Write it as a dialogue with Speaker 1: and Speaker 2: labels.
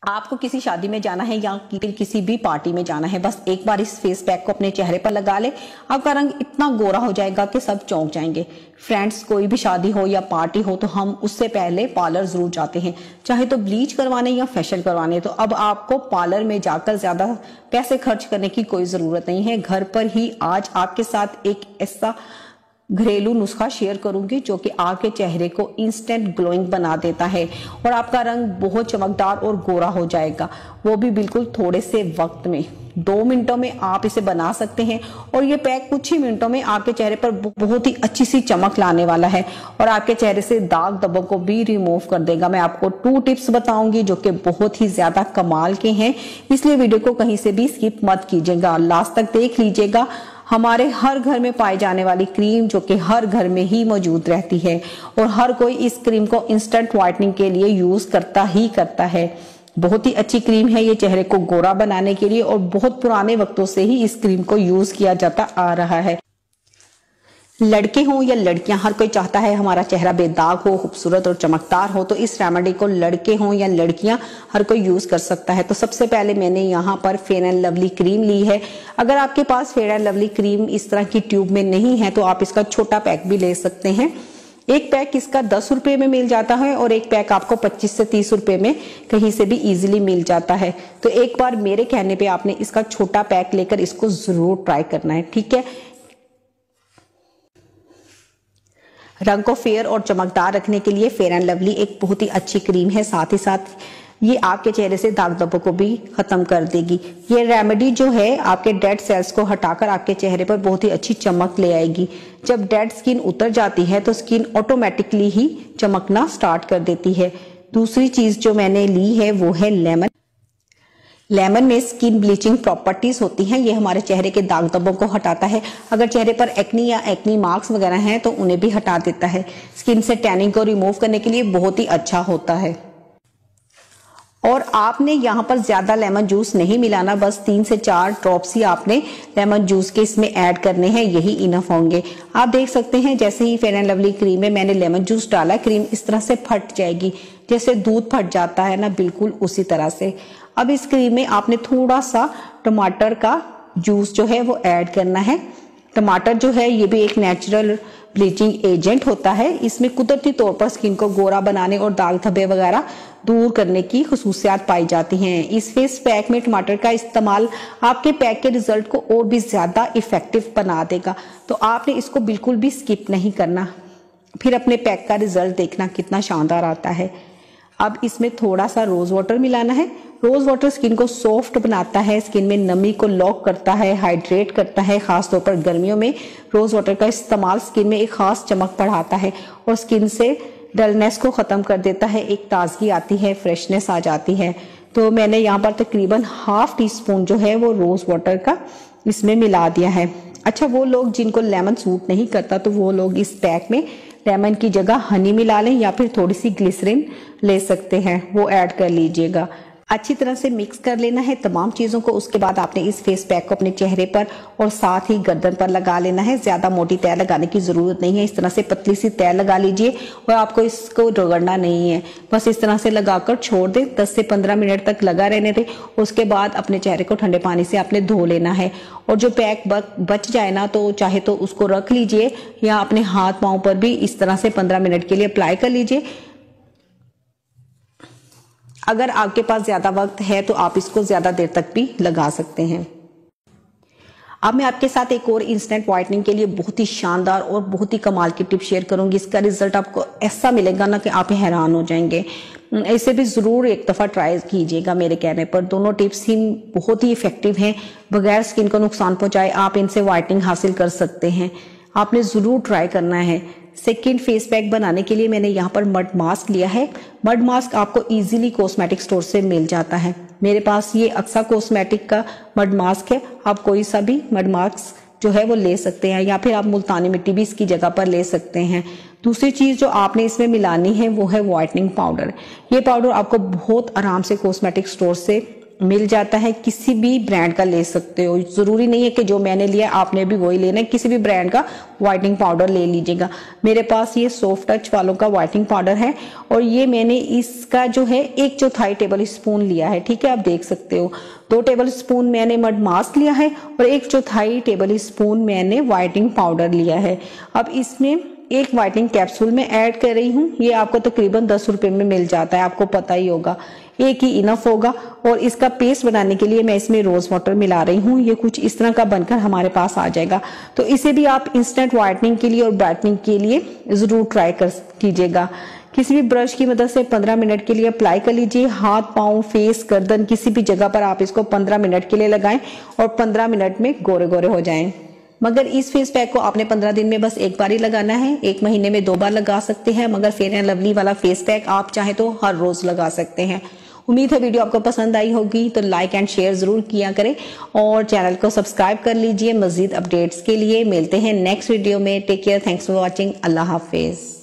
Speaker 1: आपको किसी शादी में जाना है या फिर किसी भी पार्टी में जाना है, बस एक बार इस फेस पैक को अपने चेहरे पर लगा ले, आपका रंग इतना गोरा हो जाएगा कि सब चौंक जाएंगे। फ्रेंड्स, कोई भी शादी हो या पार्टी हो तो हम उससे पहले पार्लर जरूर जाते हैं, चाहे तो ब्लीच करवाने या फेशियल करवाने। तो अब आपको पार्लर में जाकर ज्यादा पैसे खर्च करने की कोई जरूरत नहीं है। घर पर ही आज आपके साथ एक ऐसा घरेलू नुस्खा शेयर करूंगी जो कि आपके चेहरे को इंस्टेंट ग्लोइंग बना देता है और आपका रंग बहुत चमकदार और गोरा हो जाएगा, वो भी बिल्कुल थोड़े से वक्त में। 2 मिनटों में आप इसे बना सकते हैं और ये पैक कुछ ही मिनटों में आपके चेहरे पर बहुत ही अच्छी सी चमक लाने वाला है और आपके चेहरे से दाग धब्बों को भी रिमूव कर देगा। मैं आपको 2 टिप्स बताऊंगी जो कि बहुत ही ज्यादा कमाल के हैं, इसलिए वीडियो को कहीं से भी स्किप मत कीजिएगा, लास्ट तक देख लीजिएगा। हमारे हर घर में पाई जाने वाली क्रीम जो कि हर घर में ही मौजूद रहती है और हर कोई इस क्रीम को इंस्टेंट व्हाइटनिंग के लिए यूज करता है। बहुत ही अच्छी क्रीम है ये चेहरे को गोरा बनाने के लिए और बहुत पुराने वक्तों से ही इस क्रीम को यूज किया जाता आ रहा है। लड़के हों या लड़कियां, हर कोई चाहता है हमारा चेहरा बेदाग हो, खूबसूरत और चमकदार हो। तो इस रेमेडी को लड़के हों या लड़कियां हर कोई यूज कर सकता है। तो सबसे पहले मैंने यहाँ पर फेयर एंड लवली क्रीम ली है। अगर आपके पास फेयर एंड लवली क्रीम इस तरह की ट्यूब में नहीं है तो आप इसका छोटा पैक भी ले सकते हैं। एक पैक इसका 10 रुपए में मिल जाता है और एक पैक आपको 25 से 30 रुपए में कहीं से भी इजीली मिल जाता है। तो एक बार मेरे कहने पे आपने इसका छोटा पैक लेकर इसको जरूर ट्राई करना है, ठीक है। रंग को फेयर और चमकदार रखने के लिए फेयर एंड लवली एक बहुत ही अच्छी क्रीम है, साथ ही साथ ये आपके चेहरे से दाग धब्बों को भी खत्म कर देगी। ये रेमेडी जो है आपके डेड सेल्स को हटाकर आपके चेहरे पर बहुत ही अच्छी चमक ले आएगी। जब डेड स्किन उतर जाती है तो स्किन ऑटोमेटिकली ही चमकना स्टार्ट कर देती है। दूसरी चीज जो मैंने ली है वो है लेमन। लेमन में स्किन ब्लीचिंग प्रॉपर्टीज होती हैं, ये हमारे चेहरे के दाग धब्बों को हटाता है। अगर चेहरे पर एक्नी या एक्नी मार्क्स वगैरह हैं तो उन्हें भी हटा देता है। स्किन से टैनिंग को रिमूव करने के लिए बहुत ही अच्छा होता है। और आपने यहाँ पर ज्यादा लेमन जूस नहीं मिलाना, बस 3 से 4 ड्रॉप्स ही आपने लेमन जूस के इसमें ऐड करने हैं, यही इनफ होंगे। आप देख सकते हैं जैसे ही फेयर एंड लवली क्रीम में मैंने लेमन जूस डाला, क्रीम इस तरह से फट जाएगी, जैसे दूध फट जाता है ना, बिल्कुल उसी तरह से। अब इस क्रीम में आपने थोड़ा सा टमाटर का जूस जो है वो ऐड करना है। टमाटर जो है ये भी एक नेचुरल ब्लीचिंग एजेंट होता है। इसमें कुदरती तौर पर स्किन को गोरा बनाने और दाग धब्बे वगैरह दूर करने की खुसूसियात पाई जाती हैं। इस फेस पैक में टमाटर का इस्तेमाल आपके पैक के रिजल्ट को और भी ज्यादा इफेक्टिव बना देगा। तो आपने इसको बिल्कुल भी स्किप नहीं करना, फिर अपने पैक का रिजल्ट देखना कितना शानदार आता है। अब इसमें थोड़ा सा रोज वाटर मिलाना है। रोज वाटर स्किन को सॉफ्ट बनाता है, स्किन में नमी को लॉक करता है, हाइड्रेट करता है। खासतौर पर गर्मियों में रोज वाटर का इस्तेमाल स्किन में एक खास चमक बढ़ाता है और स्किन से डलनेस को खत्म कर देता है। एक ताजगी आती है, फ्रेशनेस आ जाती है। तो मैंने यहाँ पर तकरीबन ½ टीस्पून जो है वो रोज वाटर का इसमें मिला दिया है। अच्छा, वो लोग जिनको लेमन सूट नहीं करता तो वो लोग इस पैक में लेमन की जगह हनी मिला लें या फिर थोड़ी सी ग्लिसरीन ले सकते हैं, वो ऐड कर लीजिएगा। अच्छी तरह से मिक्स कर लेना है तमाम चीजों को। उसके बाद आपने इस फेस पैक को अपने चेहरे पर और साथ ही गर्दन पर लगा लेना है। ज्यादा मोटी तह लगाने की जरूरत नहीं है, इस तरह से पतली सी तह लगा लीजिए और आपको इसको रगड़ना नहीं है, बस इस तरह से लगाकर छोड़ दें। 10 से 15 मिनट तक लगा रहने दें। उसके बाद अपने चेहरे को ठंडे पानी से आपने धो लेना है और जो पैक बच जाए ना तो चाहे तो उसको रख लीजिए या अपने हाथ पांव पर भी इस तरह से 15 मिनट के लिए अप्लाई कर लीजिए। अगर आपके पास ज्यादा वक्त है तो आप इसको ज्यादा देर तक भी लगा सकते हैं। अब मैं आपके साथ एक और इंस्टेंट व्हाइटनिंग के लिए बहुत ही शानदार और बहुत ही कमाल की टिप शेयर करूंगी। इसका रिजल्ट आपको ऐसा मिलेगा ना कि आप हैरान हो जाएंगे। ऐसे भी जरूर एक दफा ट्राई कीजिएगा मेरे कहने पर। दोनों टिप्स ही बहुत ही इफेक्टिव हैं, बगैर स्किन को नुकसान पहुंचाए आप इनसे व्हाइटनिंग हासिल कर सकते हैं। आपने जरूर ट्राई करना है। सेकेंड फेस पैक बनाने के लिए मैंने यहाँ पर मड मास्क लिया है। मड मास्क आपको इजीली कॉस्मेटिक स्टोर से मिल जाता है। मेरे पास ये अक्सा कॉस्मेटिक का मड मास्क है। आप कोई सा भी मड मास्क जो है वो ले सकते हैं या फिर आप मुल्तानी मिट्टी भी इसकी जगह पर ले सकते हैं। दूसरी चीज जो आपने इसमें मिलानी है वो है व्हाइटनिंग पाउडर। ये पाउडर आपको बहुत आराम से कॉस्मेटिक स्टोर से मिल जाता है, किसी भी ब्रांड का ले सकते हो। जरूरी नहीं है कि जो मैंने लिया आपने भी वही लेना है, किसी भी ब्रांड का व्हाइटनिंग पाउडर ले लीजिएगा। मेरे पास ये सॉफ्ट टच वालों का व्हाइटनिंग पाउडर है और ये मैंने इसका जो है 1/4 टेबल स्पून लिया है। ठीक है, आप देख सकते हो 2 टेबल स्पून मैंने मड मास्क लिया है और 1/4 टेबल स्पून मैंने व्हाइटनिंग पाउडर लिया है। अब इसमें एक व्हाइटनिंग कैप्सूल में ऐड कर रही हूँ। ये आपको तकरीबन 10 रुपए में मिल जाता है, आपको पता ही होगा, एक ही इनफ होगा। और इसका पेस्ट बनाने के लिए मैं इसमें रोज वाटर मिला रही हूँ। ये कुछ इस तरह का बनकर हमारे पास आ जाएगा। तो इसे भी आप इंस्टेंट व्हाइटनिंग के लिए और ब्राइटनिंग के लिए जरूर ट्राई कर कीजिएगा। किसी भी ब्रश की मदद से 15 मिनट के लिए अप्लाई कर लीजिए। हाथ, पाँव, फेस, गर्दन, किसी भी जगह पर आप इसको 15 मिनट के लिए लगाएं और 15 मिनट में गोरे गोरे हो जाएं। मगर इस फेस पैक को आपने 15 दिन में बस एक बार ही लगाना है, 1 महीने में 2 बार लगा सकते हैं। मगर फेयर एंड लवली वाला फेस पैक आप चाहे तो हर रोज लगा सकते हैं। उम्मीद है वीडियो आपको पसंद आई होगी, तो लाइक एंड शेयर जरूर किया करें और चैनल को सब्सक्राइब कर लीजिए मजीद अपडेट्स के लिए। मिलते हैं नेक्स्ट वीडियो में। Take care, thanks for watching, अल्लाह हाफिज।